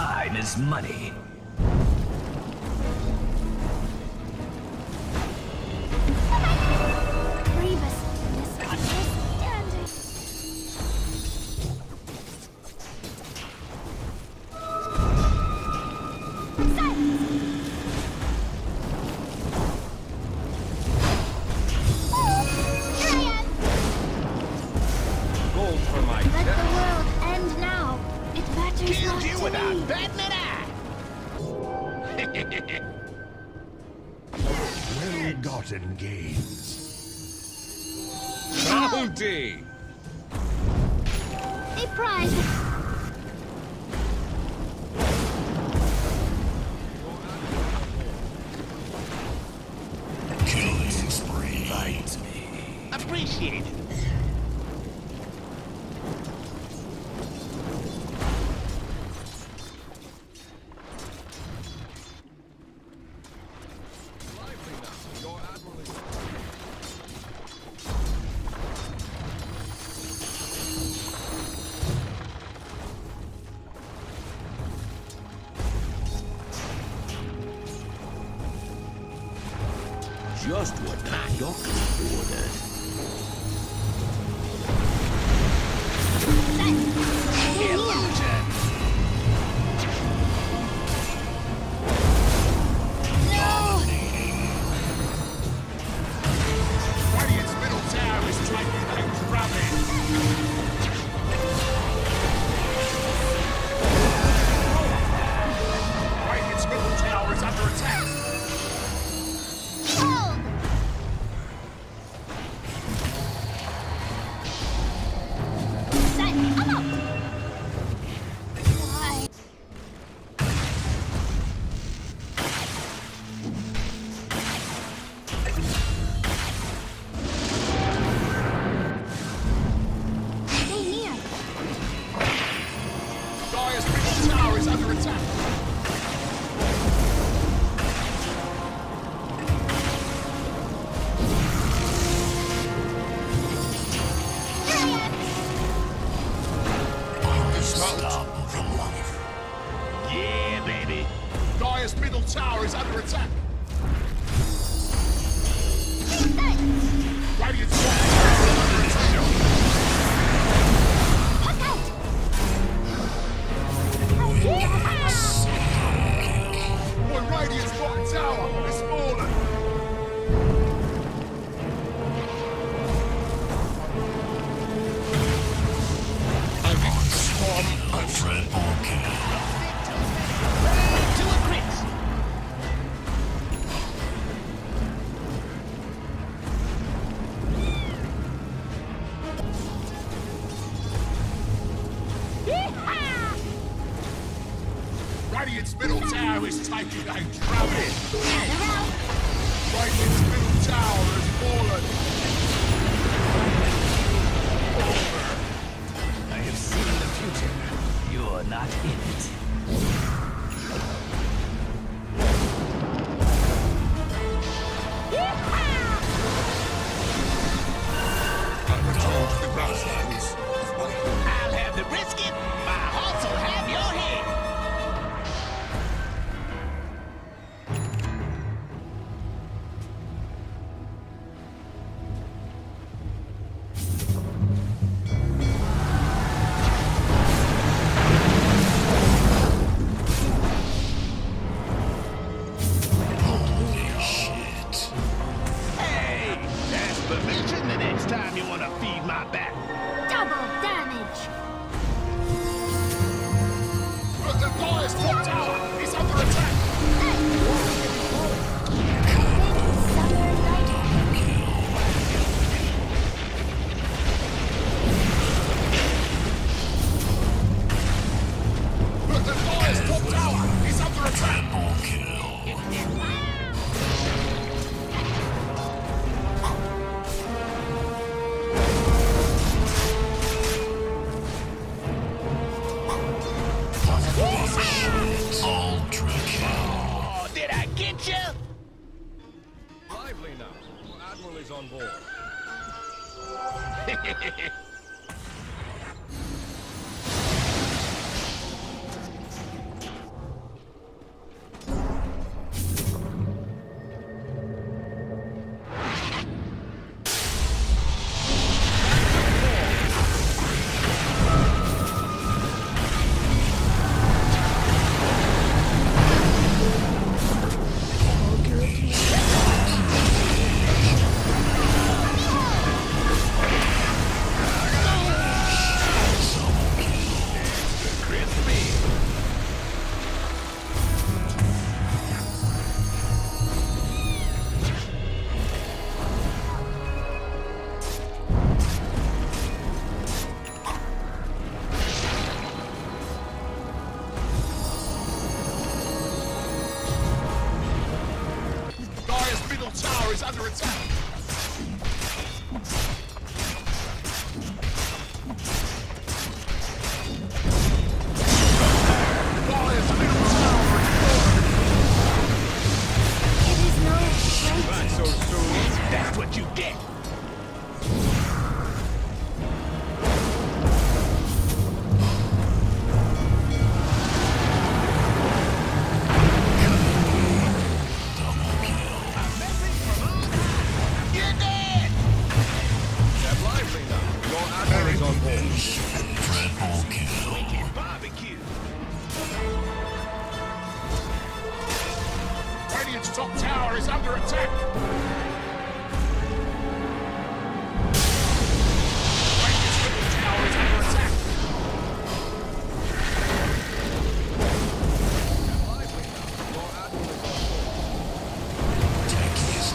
Time is money. Grievous, misunderstanding. Gold for my Let the world end now. It matters Killed not you to without me. batting an eye. Well-gotten gains. bounty. A prize. Killing spree. Fight me. Appreciate it. Lively now. Your admiral is... Just what the doctor ordered. Illusion. Radiant's middle tower is taking out rabbit. Radiant's middle tower is under attack. Why? Stay near. Dire's middle tower is under attack. Stop from life. Yeah, baby. Dire's middle tower is under attack. Radiant's top tower is under attack. Look out! One Radiant's bottom tower is fallen. I'm in storm. Alfred Orkin. To a crit. Radiant's middle tower is taking a drubbing. Radiant's middle tower has fallen. I have seen the future. You're not in it. The grasslands. I'll have the brisket. My hearts will have your head. Holy shit. Hey, that's permission the next time you want to feed my back. Double damage. The Dire's top tower is under attack. The Dire's top tower is under attack. Triple kill. Shit. Ultra kill. Oh, did I get you? Lively now. Your admiral is on board. on board. Triple kill. Wicked barbecue. Radiant's top tower is under attack. Radiant's middle tower is under attack. Lively now. Your admiral is on board. Techie is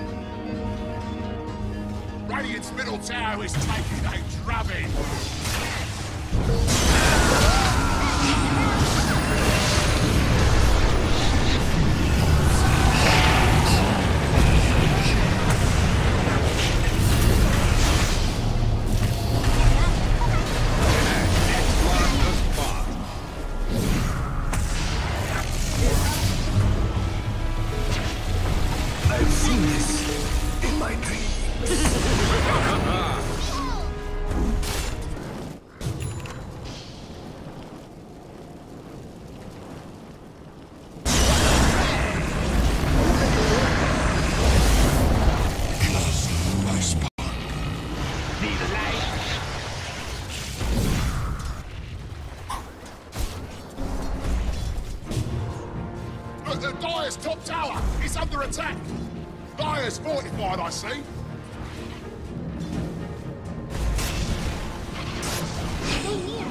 live. Radiant's middle tower is taking a drubbing. Mark the spot. I've seen this in my dreams. Need a light? Look, the Dire's top tower is under attack. Dire's fortified, I see. Stay near.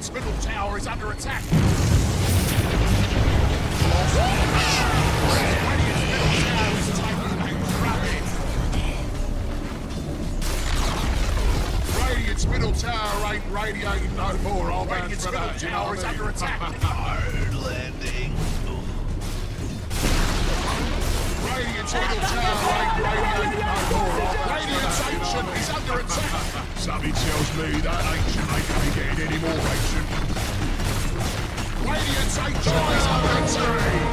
Radiant's middle tower is under attack. Radiant's middle tower is taking rapid. Radiant's middle tower ain't radiating no more. Radiant's middle tower is under attack. Hard landing. Radiant's middle tower ain't radiating no more. Radiant's ancient is under attack. Something tells me that ancient ain't gonna be getting any more ancient. Radiant's ancient is under attack.